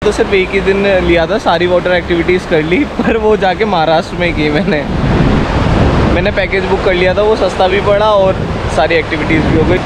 तो सिर्फ एक ही दिन लिया था, सारी वाटर एक्टिविटीज़ कर ली, पर वो जाके महाराष्ट्र में की मैंने पैकेज बुक कर लिया था, वो सस्ता भी पड़ा और सारी एक्टिविटीज़ भी हो गई।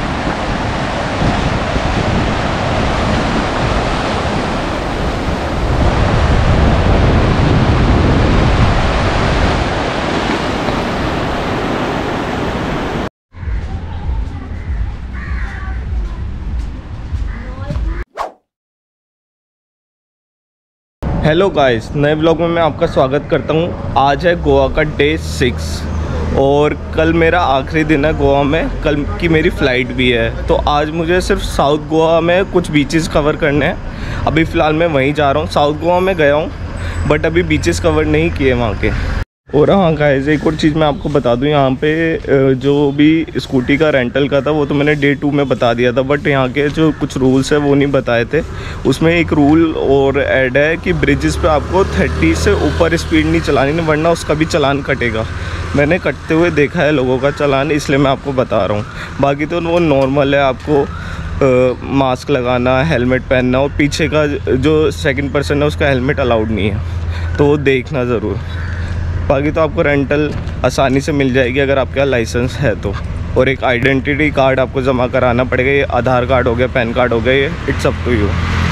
हेलो गाइस, नए ब्लॉग में मैं आपका स्वागत करता हूँ। आज है गोवा का डे 6 और कल मेरा आखिरी दिन है गोवा में। कल की मेरी फ़्लाइट भी है, तो आज मुझे सिर्फ साउथ गोवा में कुछ बीचेस कवर करने हैं। अभी फ़िलहाल मैं वहीं जा रहा हूँ। साउथ गोवा में गया हूँ बट अभी बीचेस कवर नहीं किए वहाँ के। और हाँ गाइस, एक और चीज़ मैं आपको बता दूँ, यहाँ पे जो भी स्कूटी का रेंटल का था वो तो मैंने डे 2 में बता दिया था, बट यहाँ के जो कुछ रूल्स है वो नहीं बताए थे। उसमें एक रूल और ऐड है कि ब्रिजेस पे आपको 30 से ऊपर स्पीड नहीं चलानी, वरना उसका भी चालान कटेगा। मैंने कटते हुए देखा है लोगों का चालान, इसलिए मैं आपको बता रहा हूँ। बाकी तो वो नॉर्मल है, आपको मास्क लगाना, हेलमेट पहनना, और पीछे का जो सेकंड पर्सन है उसका हेलमेट अलाउड नहीं है, तो वो देखना ज़रूर। बाकी तो आपको रेंटल आसानी से मिल जाएगी अगर आपके लाइसेंस है तो। और एक आइडेंटिटी कार्ड आपको जमा कराना पड़ेगा, ये आधार कार्ड हो गया, पैन कार्ड हो गया, ये इट्स अप टू यू।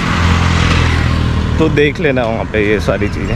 तो देख लेना वहाँ पे ये सारी चीज़ें।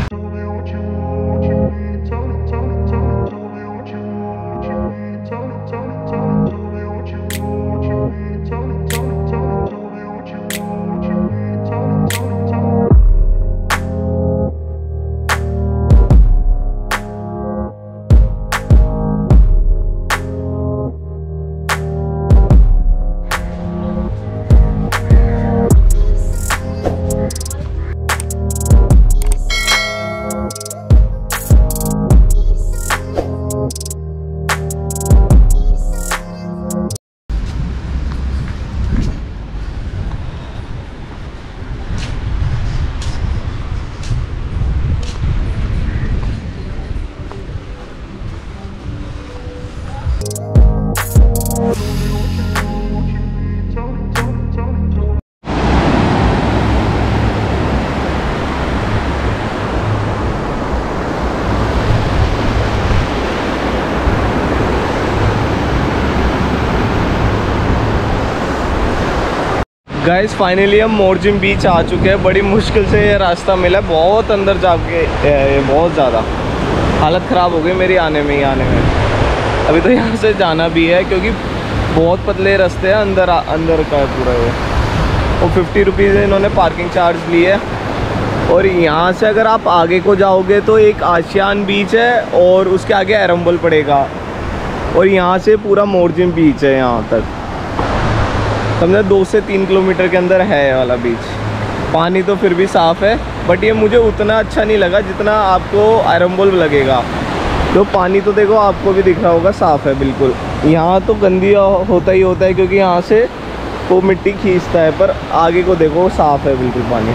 गाइस फाइनली हम मोरजिम बीच आ चुके हैं। बड़ी मुश्किल से ये रास्ता मिला, बहुत अंदर जाके बहुत ज़्यादा हालत ख़राब हो गई मेरी आने में। अभी तो यहाँ से जाना भी है क्योंकि बहुत पतले रास्ते हैं, अंदर का पूरा ये। और 50 रुपीज़ इन्होंने पार्किंग चार्ज लिए। और यहाँ से अगर आप आगे को जाओगे तो एक आशियान बीच है और उसके आगे एरम्बल पड़ेगा, और यहाँ से पूरा मोरजिम बीच है। यहाँ तक समझे 2 से 3 किलोमीटर के अंदर है ये वाला बीच। पानी तो फिर भी साफ़ है, बट ये मुझे उतना अच्छा नहीं लगा जितना आपको एरम्बल लगेगा। तो पानी तो देखो आपको भी दिख रहा होगा, साफ़ है बिल्कुल। यहाँ तो गंदी होता ही होता है क्योंकि यहाँ से वो मिट्टी खींचता है, पर आगे को देखो साफ़ है बिल्कुल पानी।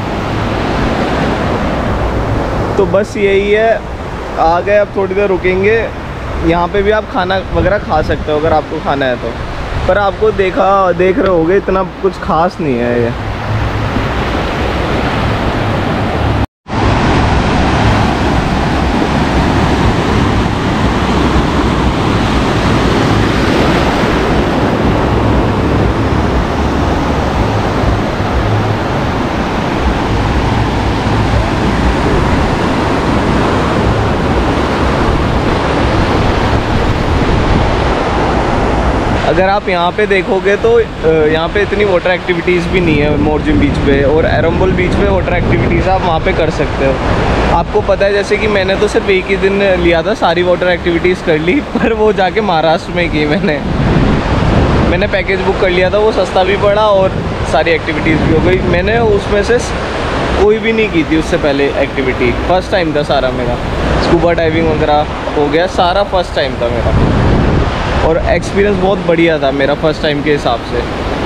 तो बस यही है, आ गए। अब थोड़ी देर रुकेंगे। यहाँ पे भी आप खाना वगैरह खा सकते हो अगर आपको खाना है तो, पर आपको देख रहे होगे इतना कुछ खास नहीं है ये। अगर आप यहाँ पे देखोगे तो यहाँ पे इतनी वाटर एक्टिविटीज़ भी नहीं है मोरजिम बीच पे, और एरम्बल बीच पे वाटर एक्टिविटीज़ आप वहाँ पे कर सकते हो। आपको पता है जैसे कि मैंने तो सिर्फ एक ही दिन लिया था, सारी वाटर एक्टिविटीज़ कर ली, पर वो जाके महाराष्ट्र में की मैंने पैकेज बुक कर लिया था, वो सस्ता भी पड़ा और सारी एक्टिविटीज़ भी हो गई। मैंने उसमें से कोई भी नहीं की थी उससे पहले एक्टिविटी, फर्स्ट टाइम था सारा मेरा। स्कूबा डाइविंग वगैरह हो गया, सारा फर्स्ट टाइम था मेरा, और एक्सपीरियंस बहुत बढ़िया था मेरा फर्स्ट टाइम के हिसाब से।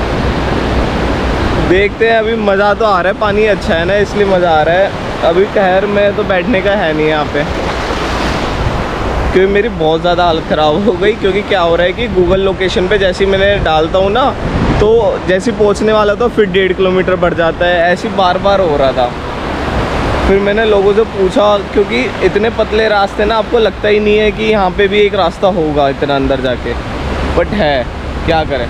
देखते हैं, अभी मज़ा तो आ रहा है, पानी अच्छा है ना इसलिए मज़ा आ रहा है। अभी कहर में तो बैठने का है नहीं यहाँ पे, क्योंकि मेरी बहुत ज़्यादा हालत ख़राब हो गई। क्योंकि क्या हो रहा है कि गूगल लोकेशन पे जैसे ही मैंने डालता हूँ ना, तो जैसे पहुँचने वाला तो फिर 1.5 किलोमीटर बढ़ जाता है, ऐसे बार बार हो रहा था। फिर मैंने लोगों से पूछा, क्योंकि इतने पतले रास्ते ना आपको लगता ही नहीं है कि यहाँ पे भी एक रास्ता होगा इतना अंदर जाके, बट है, क्या करें।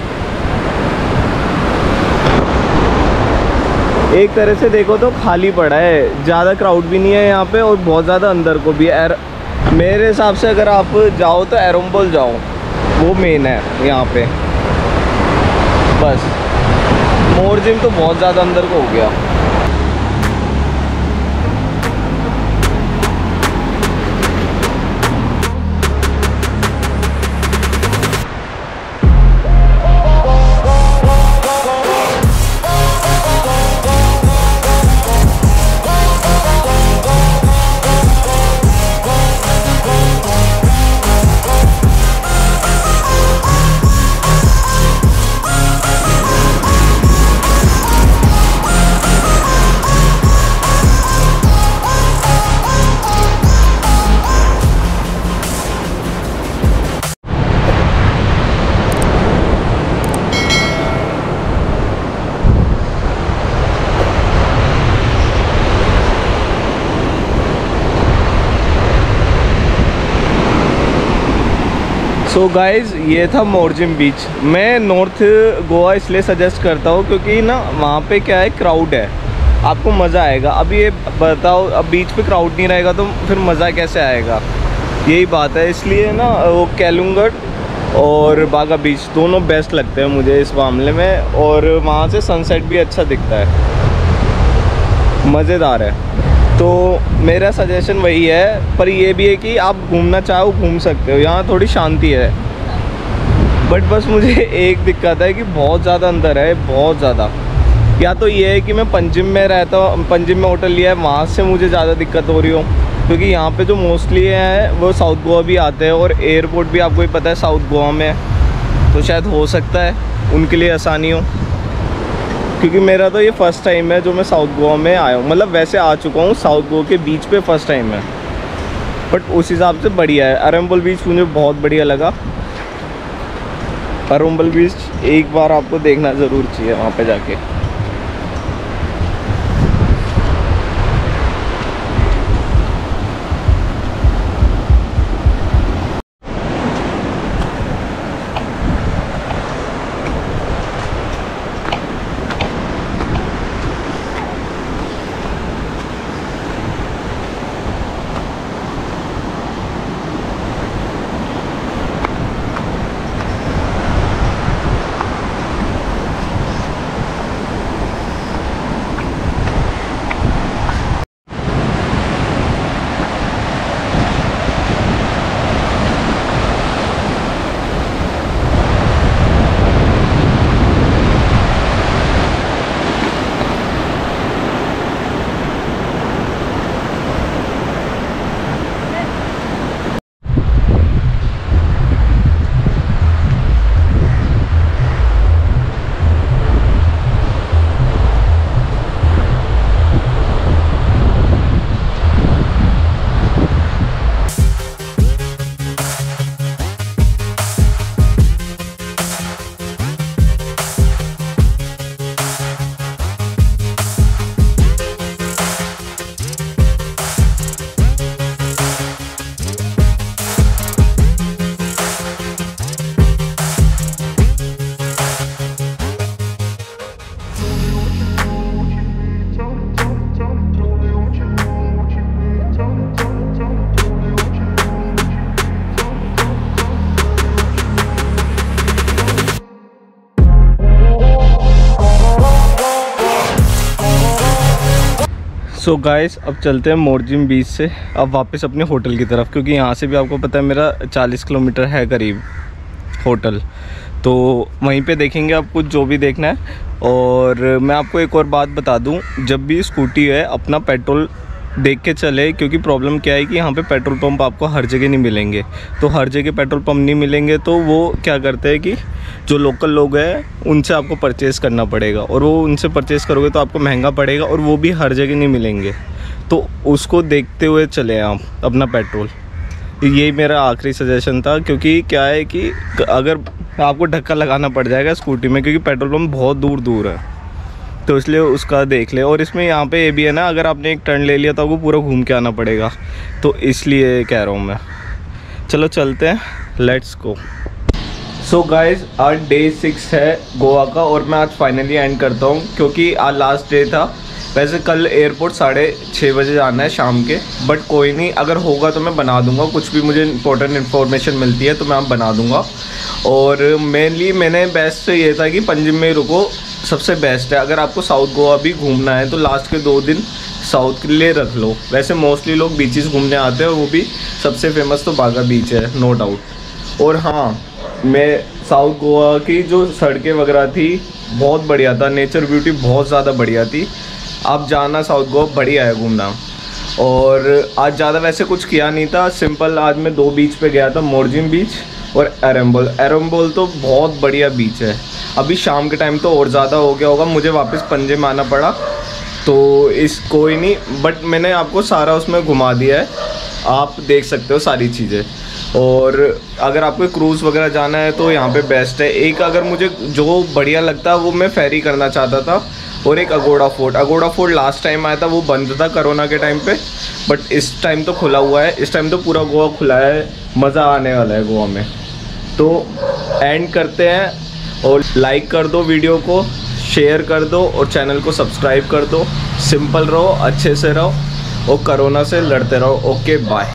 एक तरह से देखो तो खाली पड़ा है, ज़्यादा क्राउड भी नहीं है यहाँ पे और बहुत ज़्यादा अंदर को भी है। मेरे हिसाब से अगर आप जाओ तो एरोम्बल जाओ, वो मेन है यहाँ पे। बस मोर जिम तो बहुत ज़्यादा अंदर को हो गया। सो गाइज़, ये था मोरजिम बीच। मैं नॉर्थ गोवा इसलिए सजेस्ट करता हूँ क्योंकि ना वहाँ पे क्या है, क्राउड है, आपको मज़ा आएगा। अब ये बताओ, अब बीच पे क्राउड नहीं रहेगा तो फिर मज़ा कैसे आएगा, यही बात है। इसलिए ना वो कैलूंगढ़ और बागा बीच दोनों बेस्ट लगते हैं मुझे इस मामले में, और वहाँ से सनसेट भी अच्छा दिखता है, मज़ेदार है। तो मेरा सजेशन वही है, पर ये भी है कि आप घूमना चाहो घूम सकते हो, यहाँ थोड़ी शांति है। बट बस मुझे एक दिक्कत है कि बहुत ज़्यादा अंदर है, बहुत ज़्यादा। या तो ये है कि मैं पंजिम में रहता हूँ, पंजिम में होटल लिया है, वहाँ से मुझे ज़्यादा दिक्कत हो रही हो, क्योंकि यहाँ पे जो मोस्टली है वो साउथ गोवा भी आते हैं और एयरपोर्ट भी आपको ही पता है साउथ गोवा में है, तो शायद हो सकता है उनके लिए आसानी हो। क्योंकि मेरा तो ये फ़र्स्ट टाइम है जो मैं साउथ गोवा में आया हूँ, मतलब वैसे आ चुका हूँ साउथ गोवा के बीच पे फ़र्स्ट टाइम है, बट उस हिसाब से बढ़िया है। अरम्बल बीच मुझे बहुत बढ़िया लगा। अरम्बल बीच एक बार आपको देखना ज़रूर चाहिए वहाँ पे जाके। सो गाइस, अब चलते हैं मोरजिम बीच से अब वापस अपने होटल की तरफ, क्योंकि यहाँ से भी आपको पता है मेरा 40 किलोमीटर है करीब होटल, तो वहीं पे देखेंगे आप कुछ जो भी देखना है। और मैं आपको एक और बात बता दूं, जब भी स्कूटी है अपना पेट्रोल देख के चले, क्योंकि प्रॉब्लम क्या है कि यहाँ पे पेट्रोल पंप आपको हर जगह नहीं मिलेंगे। तो हर जगह पेट्रोल पंप नहीं मिलेंगे तो वो क्या करते हैं कि जो लोकल लोग हैं उनसे आपको परचेज़ करना पड़ेगा, और वो उनसे परचेज़ करोगे तो आपको महंगा पड़ेगा, और वो भी हर जगह नहीं मिलेंगे। तो उसको देखते हुए चले आप अपना पेट्रोल। यही मेरा आखिरी सजेशन था, क्योंकि क्या है कि अगर आपको धक्का लगाना पड़ जाएगा स्कूटी में, क्योंकि पेट्रोल पंप बहुत दूर दूर है, तो इसलिए उसका देख ले। और इसमें यहाँ पे ये भी है ना, अगर आपने एक टर्न ले लिया तो आपको पूरा घूम के आना पड़ेगा, तो इसलिए कह रहा हूँ मैं। चलो चलते हैं, लेट्स गो। सो गाइज आज डे 6 है गोवा का, और मैं आज फाइनली एंड करता हूँ क्योंकि आज लास्ट डे था। वैसे कल एयरपोर्ट 6:30 बजे जाना है शाम के, बट कोई नहीं, अगर होगा तो मैं बना दूंगा। कुछ भी मुझे इंपॉर्टेंट इन्फॉर्मेशन मिलती है तो मैं बना दूंगा। और मेनली मैंने बेस्ट ये था कि पंजिम में रुको, सबसे बेस्ट है। अगर आपको साउथ गोवा भी घूमना है तो लास्ट के 2 दिन साउथ के लिए रख लो। वैसे मोस्टली लोग बीचेस घूमने आते हैं, और वो भी सबसे फेमस तो बागा बीच है, नो डाउट। और हाँ, मैं साउथ गोवा की जो सड़कें वगैरह थी बहुत बढ़िया था, नेचर ब्यूटी बहुत ज़्यादा बढ़िया थी। आप जाना, साउथ गोवा बढ़िया है घूमना। और आज ज़्यादा वैसे कुछ किया नहीं था, सिंपल आज मैं 2 बीच पे गया था, मोरजिम बीच और एरम्बोल। एरम्बोल तो बहुत बढ़िया बीच है। अभी शाम के टाइम तो और ज़्यादा हो गया होगा, मुझे वापस पंजिम आना पड़ा, तो इस कोई नहीं, बट मैंने आपको सारा उसमें घुमा दिया है, आप देख सकते हो सारी चीज़ें। और अगर आपको क्रूज़ वगैरह जाना है तो यहाँ पे बेस्ट है। एक अगर मुझे जो बढ़िया लगता है वो मैं फेरी करना चाहता था, और एक Aguada fort. Aguada fort last time आया था, वो बंद था कोरोना के टाइम पे, बट इस टाइम तो खुला हुआ है। इस टाइम तो पूरा गोवा खुला है, मज़ा आने वाला है गोवा में। तो एंड करते हैं, और लाइक कर दो वीडियो को, शेयर कर दो और चैनल को सब्सक्राइब कर दो। सिंपल रहो, अच्छे से रहो और कोरोना से लड़ते रहो। Okay bye.